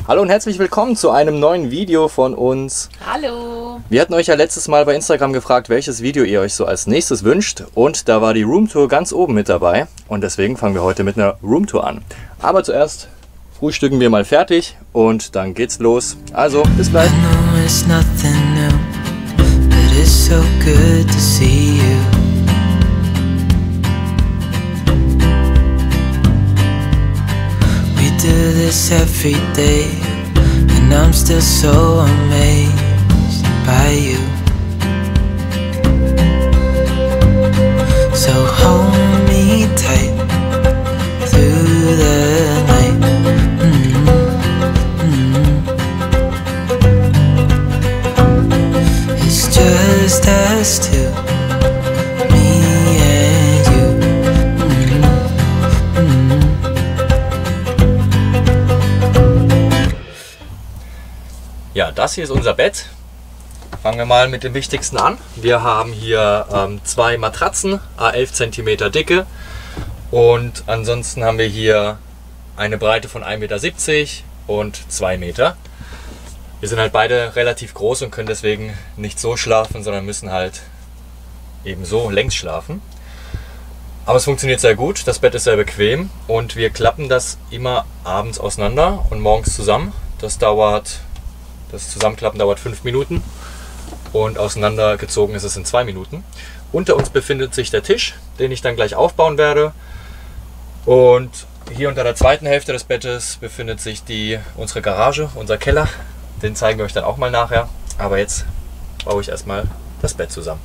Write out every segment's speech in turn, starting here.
Hallo und herzlich willkommen zu einem neuen Video von uns. Hallo! Wir hatten euch ja letztes Mal bei Instagram gefragt, welches Video ihr euch so als nächstes wünscht. Und da war die Roomtour ganz oben mit dabei. Und deswegen fangen wir heute mit einer Roomtour an. Aber zuerst frühstücken wir mal fertig und dann geht's los. Also, bis gleich. Do this every day, and I'm still so amazed by you. So hold me tight through the night. It's just us two, me and you. Ja, das hier ist unser Bett. Fangen wir mal mit dem Wichtigsten an. Wir haben hier zwei Matratzen, 11 cm Dicke. Und ansonsten haben wir hier eine Breite von 1,70 Meter und 2 Meter. Wir sind halt beide relativ groß und können deswegen nicht so schlafen, sondern müssen halt eben so längs schlafen. Aber es funktioniert sehr gut, das Bett ist sehr bequem und wir klappen das immer abends auseinander und morgens zusammen. Das Zusammenklappen dauert 5 Minuten und auseinandergezogen ist es in 2 Minuten. Unter uns befindet sich der Tisch, den ich dann gleich aufbauen werde. Und hier unter der zweiten Hälfte des Bettes befindet sich unsere Garage, unser Keller. Den zeigen wir euch dann auch mal nachher. Aber jetzt baue ich erstmal das Bett zusammen.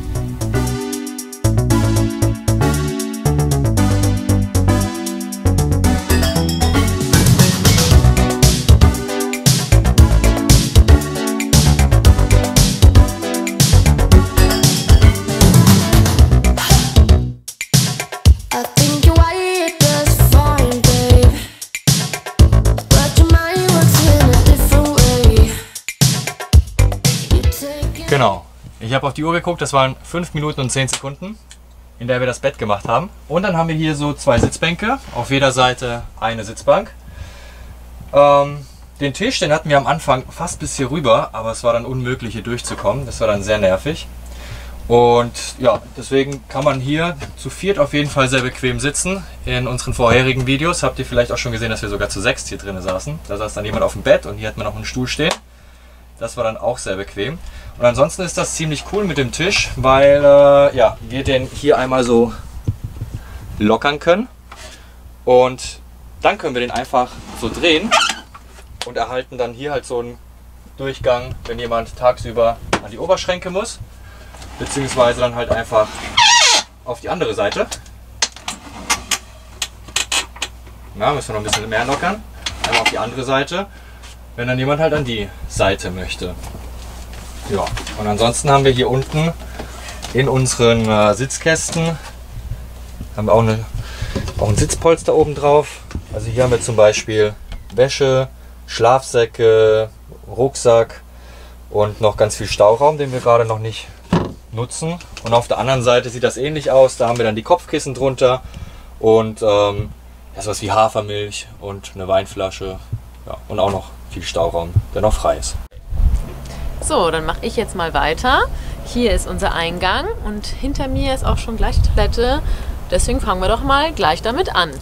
Genau, ich habe auf die Uhr geguckt, das waren 5 Minuten und 10 Sekunden, in der wir das Bett gemacht haben. Und dann haben wir hier so 2 Sitzbänke, auf jeder Seite eine Sitzbank. Den Tisch, den hatten wir am Anfang fast bis hier rüber, aber es war dann unmöglich hier durchzukommen, das war dann sehr nervig. Und ja, deswegen kann man hier zu viert auf jeden Fall sehr bequem sitzen. In unseren vorherigen Videos habt ihr vielleicht auch schon gesehen, dass wir sogar zu 6 hier drin saßen. Da saß dann jemand auf dem Bett und hier hat man noch einen Stuhl stehen. Das war dann auch sehr bequem. Und ansonsten ist das ziemlich cool mit dem Tisch, weil ja, wir den hier einmal so lockern können. Und dann können wir den einfach so drehen und erhalten dann hier halt so einen Durchgang, wenn jemand tagsüber an die Oberschränke muss. Beziehungsweise dann halt einfach auf die andere Seite. Na, müssen wir noch ein bisschen mehr lockern. Einmal auf die andere Seite, wenn dann jemand halt an die Seite möchte. Ja, und ansonsten haben wir hier unten in unseren Sitzkästen haben wir auch ein Sitzpolster oben drauf. Also hier haben wir zum Beispiel Wäsche, Schlafsäcke, Rucksack und noch ganz viel Stauraum, den wir gerade noch nicht nutzen. Und auf der anderen Seite sieht das ähnlich aus. Da haben wir dann die Kopfkissen drunter und ja, sowas wie Hafermilch und eine Weinflasche, ja, und auch noch viel Stauraum, der noch frei ist. So, dann mache ich jetzt mal weiter. Hier ist unser Eingang und hinter mir ist auch schon gleich die Toilette. Deswegen fangen wir doch mal gleich damit an.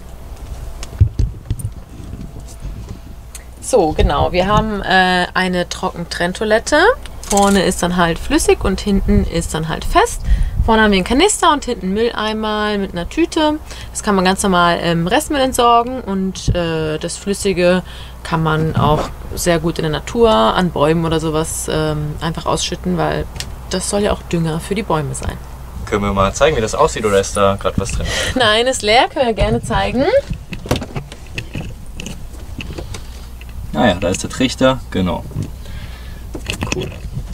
So, genau, wir haben eine Trockentrenntoilette. Vorne ist dann halt flüssig und hinten ist dann halt fest. Vorne haben wir einen Kanister und hinten einen Mülleimer mit einer Tüte. Das kann man ganz normal Restmüll entsorgen und das Flüssige kann man auch sehr gut in der Natur, an Bäumen oder sowas einfach ausschütten, weil das soll ja auch Dünger für die Bäume sein. Können wir mal zeigen, wie das aussieht, oder ist da gerade was drin? Nein, ist leer, können wir gerne zeigen. Naja, da ist der Trichter, genau. Cool.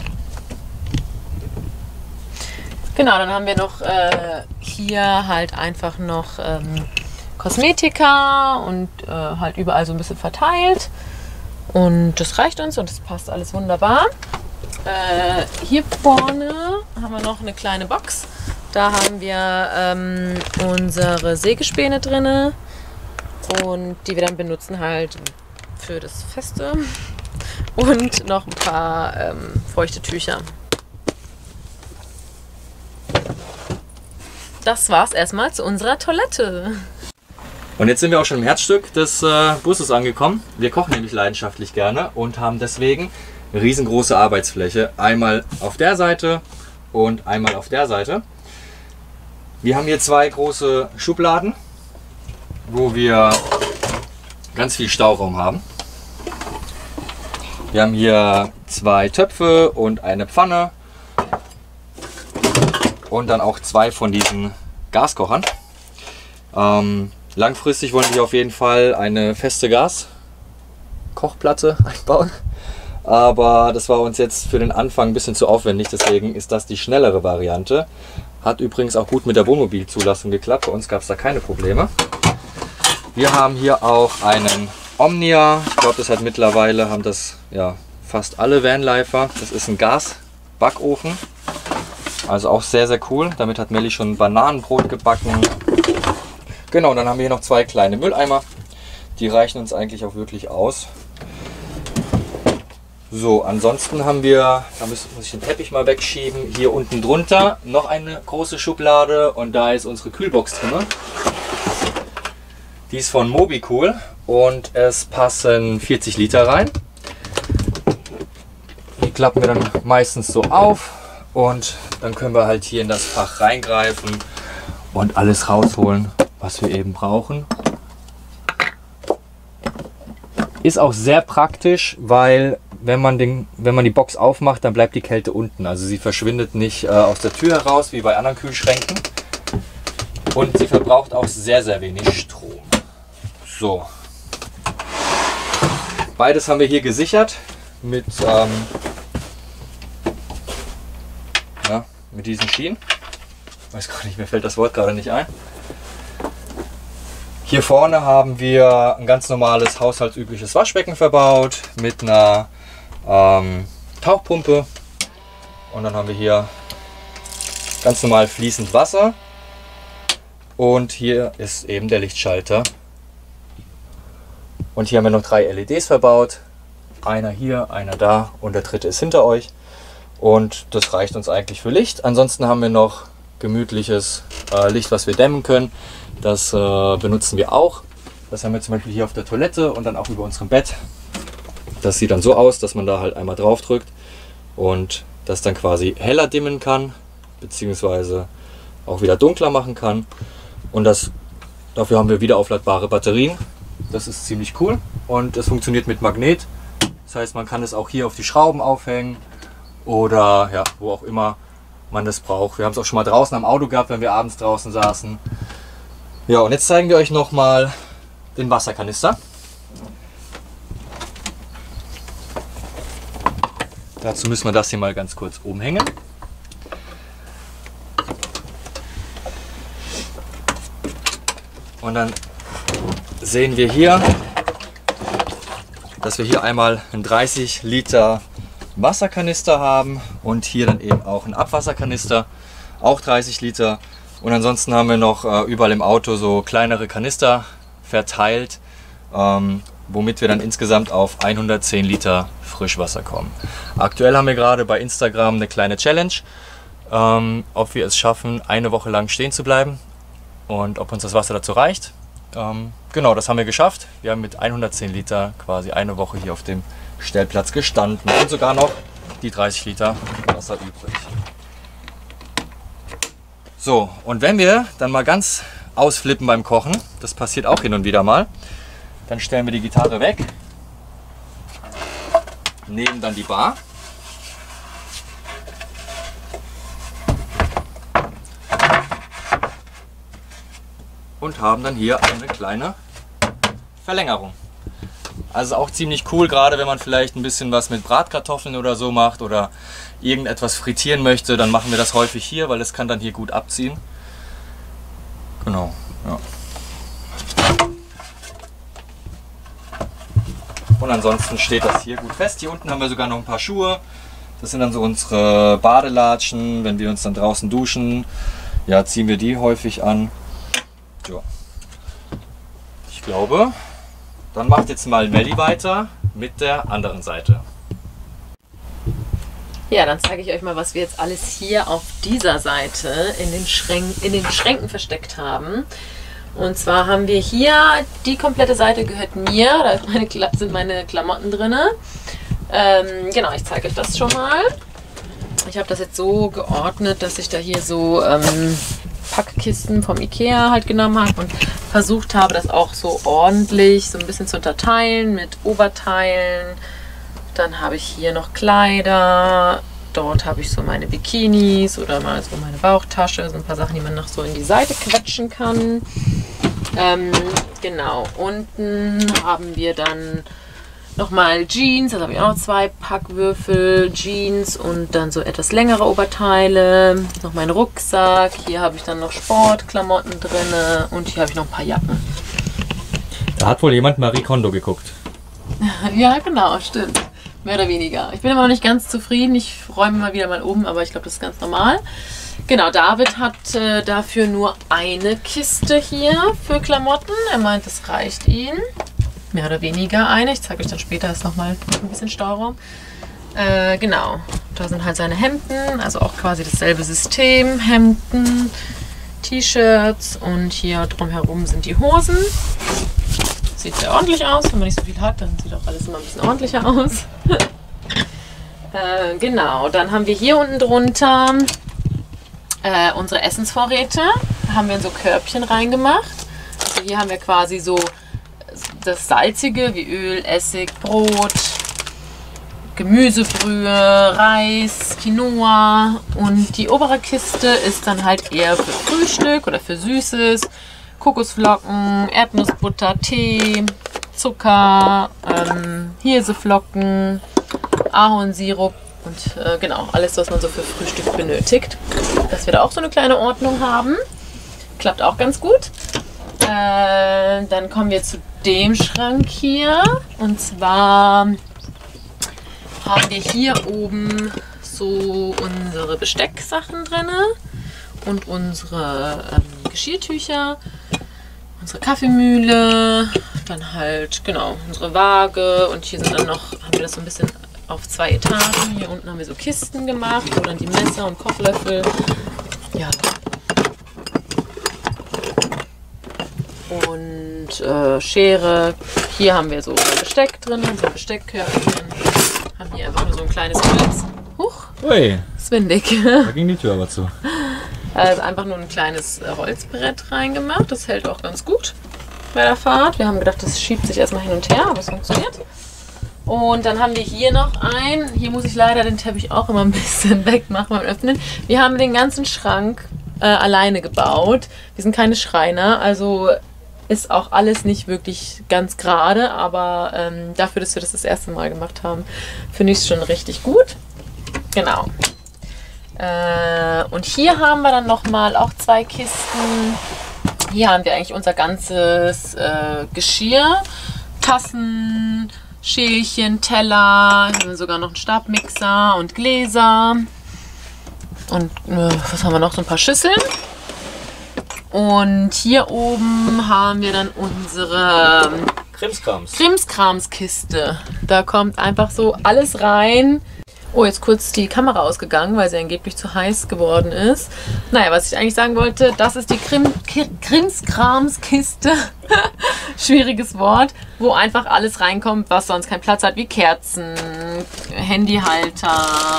Genau, dann haben wir noch hier halt einfach noch Kosmetika und halt überall so ein bisschen verteilt. Und das reicht uns und das passt alles wunderbar. Hier vorne haben wir noch eine kleine Box. Da haben wir unsere Sägespäne drin und die wir dann benutzen halt für das Feste und noch ein paar feuchte Tücher. Das war's erstmal zu unserer Toilette. Und jetzt sind wir auch schon im Herzstück des Busses angekommen. Wir kochen nämlich leidenschaftlich gerne und haben deswegen eine riesengroße Arbeitsfläche. Einmal auf der Seite und einmal auf der Seite. Wir haben hier zwei große Schubladen, wo wir ganz viel Stauraum haben. Wir haben hier zwei Töpfe und eine Pfanne und dann auch zwei von diesen Gaskochern. Langfristig wollen wir auf jeden Fall eine feste Gaskochplatte einbauen, aber das war uns jetzt für den Anfang ein bisschen zu aufwendig, deswegen ist das die schnellere Variante. Hat übrigens auch gut mit der Wohnmobilzulassung geklappt, bei uns gab es da keine Probleme. Wir haben hier auch einen Omnia, ich glaube, das hat mittlerweile, haben das ja fast alle Vanlifer. Das ist ein Gasbackofen, also auch sehr, sehr cool. Damit hat Melli schon Bananenbrot gebacken. Genau, dann haben wir hier noch zwei kleine Mülleimer. Die reichen uns eigentlich auch wirklich aus. So, ansonsten haben wir, da muss ich den Teppich mal wegschieben, hier unten drunter noch eine große Schublade und da ist unsere Kühlbox drin. Die ist von Mobicool und es passen 40 Liter rein. Die klappen wir dann meistens so auf und dann können wir halt hier in das Fach reingreifen und alles rausholen, was wir eben brauchen. Ist auch sehr praktisch, weil wenn man die Box aufmacht, dann bleibt die Kälte unten. Also sie verschwindet nicht aus der Tür heraus, wie bei anderen Kühlschränken. Und sie verbraucht auch sehr, sehr wenig Strom. So. Beides haben wir hier gesichert mit diesen Schienen. Ich weiß gar nicht, mir fällt das Wort gerade nicht ein. Hier vorne haben wir ein ganz normales haushaltsübliches Waschbecken verbaut mit einer Tauchpumpe und dann haben wir hier ganz normal fließend Wasser und hier ist eben der Lichtschalter und hier haben wir noch 3 LEDs verbaut, einer hier, einer da und der dritte ist hinter euch und das reicht uns eigentlich für Licht. Ansonsten haben wir noch gemütliches Licht, was wir dämmen können. Das benutzen wir auch. Das haben wir zum Beispiel hier auf der Toilette und dann auch über unserem Bett. Das sieht dann so aus, dass man da halt einmal drauf drückt und das dann quasi heller dimmen kann, beziehungsweise auch wieder dunkler machen kann. Und dafür haben wir wiederaufladbare Batterien. Das ist ziemlich cool und es funktioniert mit Magnet. Das heißt, man kann es auch hier auf die Schrauben aufhängen oder ja, wo auch immer man das braucht. Wir haben es auch schon mal draußen am Auto gehabt, wenn wir abends draußen saßen. Ja, und jetzt zeigen wir euch noch mal den Wasserkanister. Dazu müssen wir das hier mal ganz kurz umhängen. Und dann sehen wir hier, dass wir hier einmal einen 30 Liter Wasserkanister haben und hier dann eben auch einen Abwasserkanister, auch 30 Liter. Und ansonsten haben wir noch überall im Auto so kleinere Kanister verteilt, womit wir dann insgesamt auf 110 Liter Frischwasser kommen. Aktuell haben wir gerade bei Instagram eine kleine Challenge, ob wir es schaffen, eine Woche lang stehen zu bleiben und ob uns das Wasser dazu reicht. Genau, das haben wir geschafft. Wir haben mit 110 Liter quasi eine Woche hier auf dem Stellplatz gestanden und sogar noch die 30 Liter Wasser übrig. So, und wenn wir dann mal ganz ausflippen beim Kochen, das passiert auch hin und wieder mal, dann stellen wir die Gitarre weg, nehmen dann die Bar und haben dann hier eine kleine Verlängerung. Also auch ziemlich cool, gerade wenn man vielleicht ein bisschen was mit Bratkartoffeln oder so macht oder irgendetwas frittieren möchte, dann machen wir das häufig hier, weil es kann dann hier gut abziehen. Genau, ja. Und ansonsten steht das hier gut fest. Hier unten haben wir sogar noch ein paar Schuhe. Das sind dann so unsere Badelatschen, wenn wir uns dann draußen duschen. Ja, ziehen wir die häufig an. Ja. Ich glaube, Dann macht jetzt mal Melli weiter mit der anderen Seite. Ja, dann zeige ich euch mal, was wir jetzt alles hier auf dieser Seite in den Schränken versteckt haben. Und zwar haben wir hier, die komplette Seite gehört mir, da sind meine Klamotten drin. Genau, ich zeige euch das schon mal. Ich habe das jetzt so geordnet, dass ich da hier so Packkisten vom Ikea halt genommen habe und versucht habe, das auch so ordentlich so ein bisschen zu unterteilen mit Oberteilen. Dann habe ich hier noch Kleider. Dort habe ich so meine Bikinis oder mal so meine Bauchtasche. So ein paar Sachen, die man noch so in die Seite quetschen kann. Genau. Unten haben wir dann nochmal Jeans. Da habe ich auch noch 2 Packwürfel Jeans und dann so etwas längere Oberteile. Noch mein Rucksack. Hier habe ich dann noch Sportklamotten drin. Und hier habe ich noch ein paar Jacken. Da hat wohl jemand Marie Kondo geguckt. Ja, genau, stimmt. Mehr oder weniger. Ich bin immer noch nicht ganz zufrieden. Ich räume mal wieder mal um, aber ich glaube, das ist ganz normal. Genau, David hat dafür nur eine Kiste hier für Klamotten. Er meint, das reicht ihm. Mehr oder weniger eine. Ich zeige euch dann später, ist nochmal ein bisschen Stauraum. Genau, da sind halt seine Hemden, also auch quasi dasselbe System. Hemden, T-Shirts und hier drumherum sind die Hosen. Sieht sehr ordentlich aus. Wenn man nicht so viel hat, dann sieht auch alles immer ein bisschen ordentlicher aus. Genau, dann haben wir hier unten drunter unsere Essensvorräte. Da haben wir in so Körbchen reingemacht. Also hier haben wir quasi so das Salzige wie Öl, Essig, Brot, Gemüsebrühe, Reis, Quinoa. Und die obere Kiste ist dann halt eher für Frühstück oder für Süßes. Kokosflocken, Erdnussbutter, Tee, Zucker, Hirseflocken, Ahornsirup und genau, alles, was man so für Frühstück benötigt. Dass wir da auch so eine kleine Ordnung haben. Klappt auch ganz gut. Dann kommen wir zu dem Schrank hier. Und zwar haben wir hier oben so unsere Bestecksachen drin und unsere Geschirrtücher, unsere Kaffeemühle, dann halt, genau, unsere Waage und hier sind dann noch, haben wir das so ein bisschen auf 2 Etagen. Hier unten haben wir so Kisten gemacht, wo dann die Messer und Kochlöffel, ja. Und Schere. Hier haben wir so Besteck drin, so ein Besteckkörbchen. Haben hier einfach nur so ein kleines Holz. Huch, Ui, ist windig. da ging die Tür aber zu. Also einfach nur ein kleines Holzbrett reingemacht. Das hält auch ganz gut bei der Fahrt. Wir haben gedacht, das schiebt sich erstmal hin und her, aber es funktioniert. Und dann haben wir hier noch ein. Hier muss ich leider den Teppich auch immer ein bisschen wegmachen beim Öffnen. Wir haben den ganzen Schrank alleine gebaut. Wir sind keine Schreiner, also ist auch alles nicht wirklich ganz gerade. Aber dafür, dass wir das erste Mal gemacht haben, finde ich es schon richtig gut. Genau. Und hier haben wir dann nochmal auch 2 Kisten. Hier haben wir eigentlich unser ganzes Geschirr, Tassen, Schälchen, Teller, hier haben wir sogar noch einen Stabmixer und Gläser. Und was haben wir noch? So ein paar Schüsseln. Und hier oben haben wir dann unsere Krimskramskiste. Da kommt einfach so alles rein. Oh, jetzt kurz die Kamera ausgegangen, weil sie angeblich zu heiß geworden ist. Naja, was ich eigentlich sagen wollte, das ist die Krimskramskiste. Schwieriges Wort. Wo einfach alles reinkommt, was sonst keinen Platz hat, wie Kerzen, Handyhalter.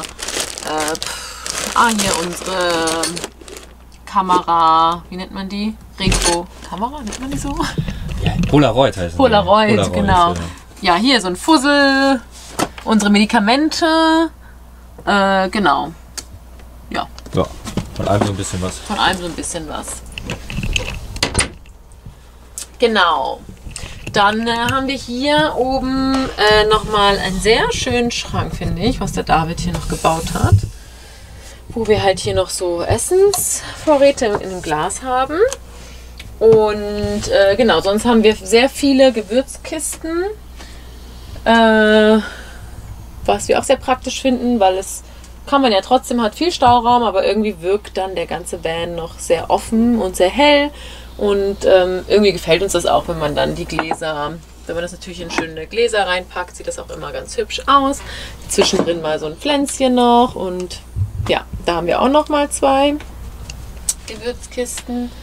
Hier unsere Kamera. Wie nennt man die? Retro-Kamera, nennt man die so? Ja, Polaroid heißt es. Polaroid, genau. Ja, hier so ein Fussel. Unsere Medikamente. Genau. Ja. Ja, von allem so ein bisschen was. Von allem so ein bisschen was. Genau. Dann haben wir hier oben nochmal einen sehr schönen Schrank, finde ich, was der David hier noch gebaut hat. Wo wir halt hier noch so Essensvorräte in einem Glas haben. Und genau, sonst haben wir sehr viele Gewürzkisten. Was wir auch sehr praktisch finden, weil es kann man ja trotzdem, hat viel Stauraum, aber irgendwie wirkt dann der ganze Van noch sehr offen und sehr hell. Und irgendwie gefällt uns das auch, wenn man dann die Gläser Wenn man das natürlich in schöne Gläser reinpackt, sieht das auch immer ganz hübsch aus. Zwischendrin mal so ein Pflänzchen noch und ja, da haben wir auch noch mal 2 Gewürzkisten.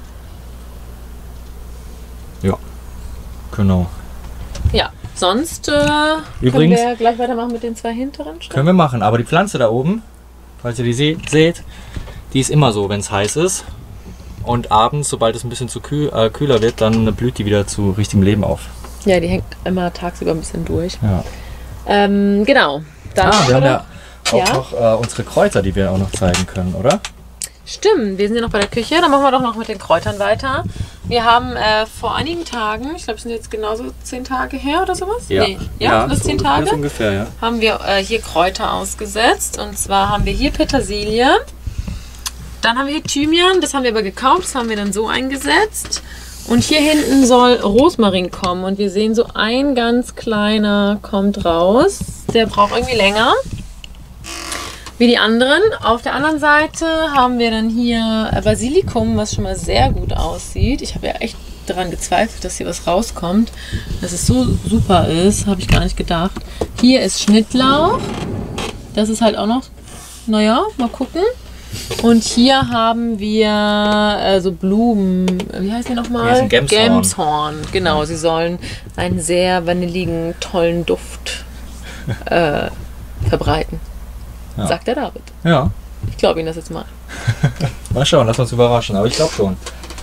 Ja, genau. Ja, sonst können Übrigens, wir gleich weitermachen mit den 2 hinteren. können wir machen, aber die Pflanze da oben, falls ihr die seht, die ist immer so, wenn es heiß ist. Und abends, sobald es ein bisschen zu kühler wird, dann blüht die wieder zu richtigem Leben auf. Ja, die hängt immer tagsüber ein bisschen durch. Ja. Genau. Dann wir haben ja auch Ja? noch unsere Kräuter, die wir auch noch zeigen können, oder? Stimmt, wir sind ja noch bei der Küche. Dann machen wir doch noch mit den Kräutern weiter. Wir haben vor einigen Tagen, ich glaube, es sind jetzt genauso 10 Tage her oder sowas? Nee. Ja, das 10 Tage. Das ungefähr, ja. Haben wir hier Kräuter ausgesetzt. Und zwar haben wir hier Petersilie. Dann haben wir hier Thymian, das haben wir aber gekauft, das haben wir dann so eingesetzt. Und hier hinten soll Rosmarin kommen. Und wir sehen so ein ganz kleiner kommt raus. Der braucht irgendwie länger wie die anderen. Auf der anderen Seite haben wir dann hier Basilikum, was schon mal sehr gut aussieht. Ich habe ja echt daran gezweifelt, dass hier was rauskommt. Dass es so super ist, habe ich gar nicht gedacht. Hier ist Schnittlauch. Das ist halt auch noch, naja, mal gucken. Und hier haben wir so Blumen, wie heißt die nochmal? Hier ist ein Gemshorn. Gemshorn, genau. Sie sollen einen sehr vanilligen, tollen Duft verbreiten. Ja. Sagt der David. Ja. Ich glaube Ihnen das jetzt mal. Mal schauen, lass uns überraschen, aber ich glaube schon.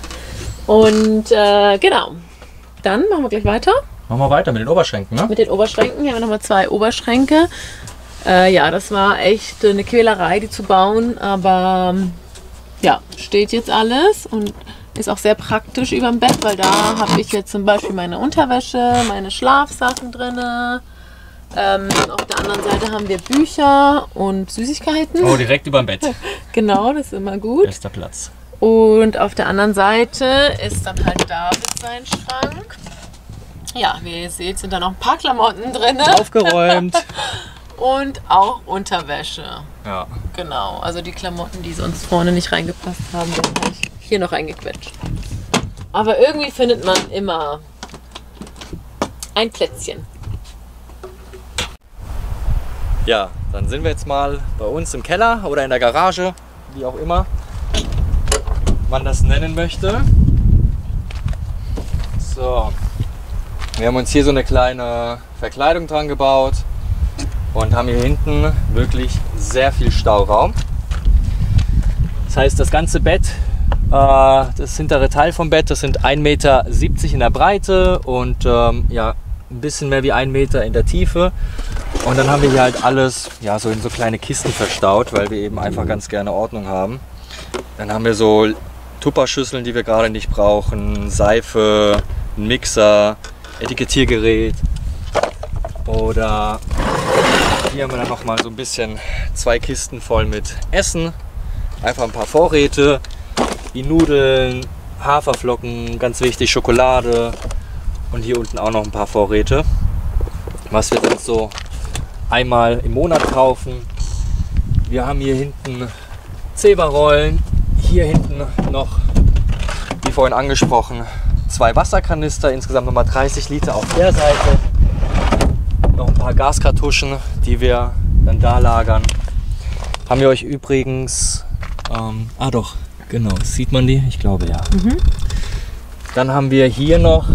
Und genau. Dann machen wir gleich weiter Machen wir weiter mit den Oberschränken, ne? mit den Oberschränken. Hier haben wir nochmal 2 Oberschränke. Ja, das war echt eine Quälerei, die zu bauen, aber ja, steht jetzt alles und ist auch sehr praktisch über dem Bett, weil da habe ich jetzt zum Beispiel meine Unterwäsche, meine Schlafsachen drin. Auf der anderen Seite haben wir Bücher und Süßigkeiten. Oh, direkt über dem Bett. Genau, das ist immer gut. Bester Platz. Und auf der anderen Seite ist dann halt David sein Schrank. Ja, wie ihr seht, sind da noch ein paar Klamotten drin. Aufgeräumt. Und auch Unterwäsche. Ja. Genau, also die Klamotten, die sonst vorne nicht reingepasst haben, werden halt hier noch reingequetscht. Aber irgendwie findet man immer ein Plätzchen. Ja, dann sind wir jetzt mal bei uns im Keller oder in der Garage, wie auch immer man das nennen möchte. So, wir haben uns hier so eine kleine Verkleidung dran gebaut und haben hier hinten wirklich sehr viel Stauraum. Das heißt, das ganze Bett, das hintere Teil vom Bett, das sind 1,70 Meter in der Breite und ja, ein bisschen mehr wie 1 Meter in der Tiefe. Und dann haben wir hier halt alles ja, so in so kleine Kisten verstaut, weil wir eben einfach ganz gerne Ordnung haben. Dann haben wir so Tupperschüsseln, die wir gerade nicht brauchen, Seife, ein Mixer, Etikettiergerät. Oder hier haben wir dann nochmal so ein bisschen 2 Kisten voll mit Essen. Einfach ein paar Vorräte, wie Nudeln, Haferflocken, ganz wichtig, Schokolade. Und hier unten auch noch ein paar Vorräte, was wir dann so einmal im Monat kaufen. Wir haben hier hinten Zeberrollen, hier hinten noch, wie vorhin angesprochen, 2 Wasserkanister, insgesamt nochmal 30 Liter auf der Seite. Noch ein paar Gaskartuschen, die wir dann da lagern. Haben wir euch übrigens, doch, genau, sieht man die? Ich glaube ja. Dann haben wir hier noch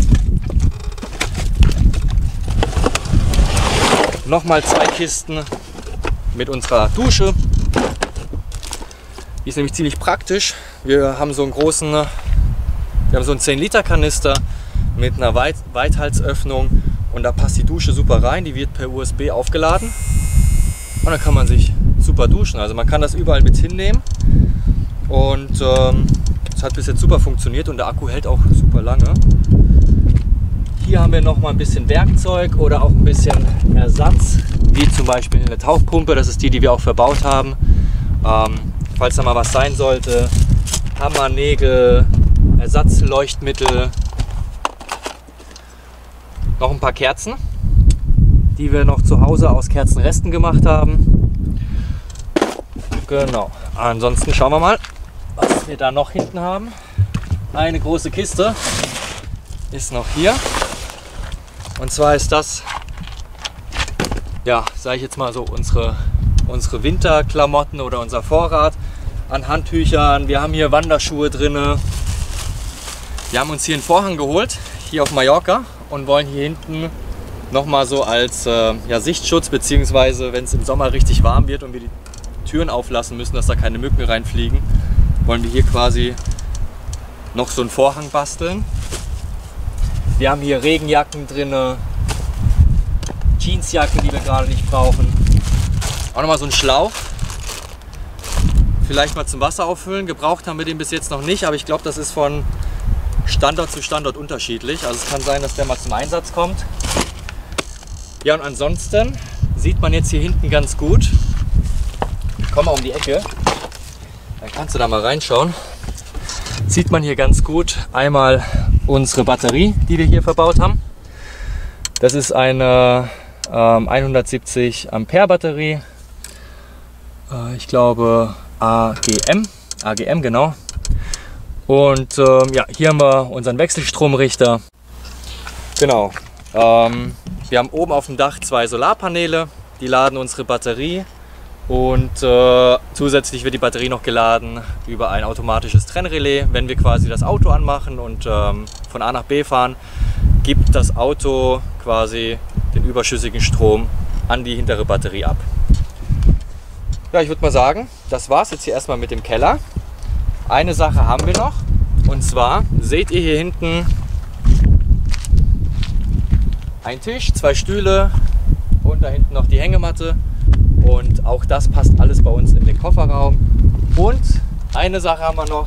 nochmal 2 Kisten mit unserer Dusche. Die ist nämlich ziemlich praktisch. Wir haben so einen großen, wir haben so einen 10 Liter Kanister mit einer Weithalsöffnung und da passt die Dusche super rein. Die wird per USB aufgeladen und dann kann man sich super duschen. Also man kann das überall mit hinnehmen und es hat bis jetzt super funktioniert und der Akku hält auch super lange. Hier haben wir noch mal ein bisschen Werkzeug oder auch ein bisschen Ersatz, wie zum Beispiel eine Tauchpumpe. Das ist die, die wir auch verbaut haben. Falls da mal was sein sollte, Hammer, Nägel, Ersatzleuchtmittel. Noch ein paar Kerzen, die wir noch zu Hause aus Kerzenresten gemacht haben. Genau. Ansonsten schauen wir mal, was wir da noch hinten haben. Eine große Kiste ist noch hier. Und zwar ist das, ja, sage ich jetzt mal so, unsere Winterklamotten oder unser Vorrat an Handtüchern. Wir haben hier Wanderschuhe drin. Wir haben uns hier einen Vorhang geholt, hier auf Mallorca, und wollen hier hinten nochmal so als ja, Sichtschutz, beziehungsweise wenn es im Sommer richtig warm wird und wir die Türen auflassen müssen, dass da keine Mücken reinfliegen, wollen wir hier quasi noch so einen Vorhang basteln. Wir haben hier Regenjacken drin, Jeansjacken, die wir gerade nicht brauchen. Auch nochmal so ein Schlauch. Vielleicht mal zum Wasser auffüllen. Gebraucht haben wir den bis jetzt noch nicht, aber ich glaube, das ist von Standort zu Standort unterschiedlich. Also es kann sein, dass der mal zum Einsatz kommt. Ja, und ansonsten sieht man jetzt hier hinten ganz gut. Komm mal um die Ecke. Dann kannst du da mal reinschauen. Sieht man hier ganz gut einmal unsere Batterie, die wir hier verbaut haben. Das ist eine 170 Ampere Batterie. Ich glaube AGM genau. Und ja, hier haben wir unseren Wechselstromrichter. Genau. Wir haben oben auf dem Dach 2 Solarpaneele, die laden unsere Batterie. Und zusätzlich wird die Batterie noch geladen über ein automatisches Trennrelais. Wenn wir quasi das Auto anmachen und von A nach B fahren, gibt das Auto quasi den überschüssigen Strom an die hintere Batterie ab. Ja, ich würde mal sagen, das war es jetzt hier erstmal mit dem Keller. Eine Sache haben wir noch, und zwar seht ihr hier hinten einen Tisch, 2 Stühle und da hinten noch die Hängematte. Und auch das passt alles bei uns in den Kofferraum. Und eine Sache haben wir noch,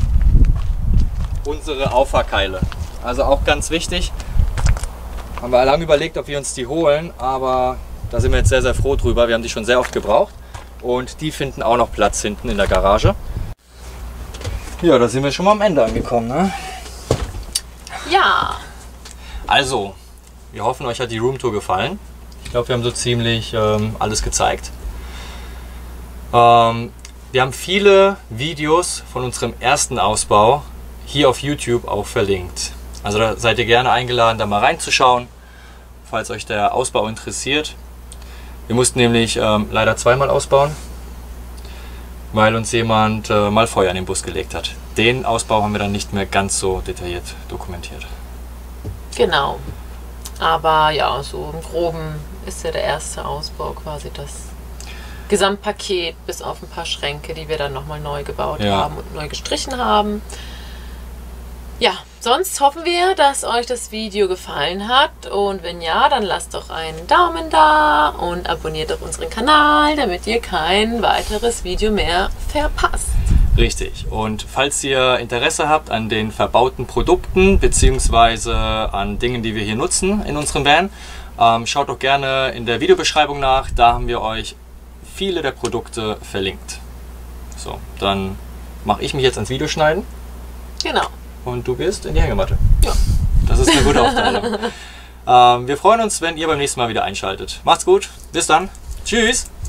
unsere Auffahrkeile. Also auch ganz wichtig. Haben wir lange überlegt, ob wir uns die holen, aber da sind wir jetzt sehr, sehr froh drüber. Wir haben die schon sehr oft gebraucht und die finden auch noch Platz hinten in der Garage. Ja, da sind wir schon mal am Ende angekommen, ne? Ja. Also, wir hoffen, euch hat die Roomtour gefallen. Ich glaube, wir haben so ziemlich alles gezeigt. Wir haben viele Videos von unserem ersten Ausbau hier auf YouTube auch verlinkt. Also da seid ihr gerne eingeladen, da mal reinzuschauen, falls euch der Ausbau interessiert. Wir mussten nämlich leider zweimal ausbauen, weil uns jemand mal Feuer in den Bus gelegt hat. Den Ausbau haben wir dann nicht mehr ganz so detailliert dokumentiert. Genau. Aber ja, so im Groben ist ja der erste Ausbau quasi das Gesamtpaket, bis auf ein paar Schränke, die wir dann nochmal neu gebaut haben und neu gestrichen haben. Ja, sonst hoffen wir, dass euch das Video gefallen hat, und wenn ja, dann lasst doch einen Daumen da und abonniert doch unseren Kanal, damit ihr kein weiteres Video mehr verpasst. Richtig. Und falls ihr Interesse habt an den verbauten Produkten bzw. an Dingen, die wir hier nutzen in unserem Van, schaut doch gerne in der Videobeschreibung nach. Da haben wir euch viele der Produkte verlinkt. So, dann mache ich mich jetzt ans Videoschneiden. Genau. Und du gehst in die Hängematte. Ja. Das ist eine gute Aufteilung. Wir freuen uns, wenn ihr beim nächsten Mal wieder einschaltet. Macht's gut. Bis dann. Tschüss.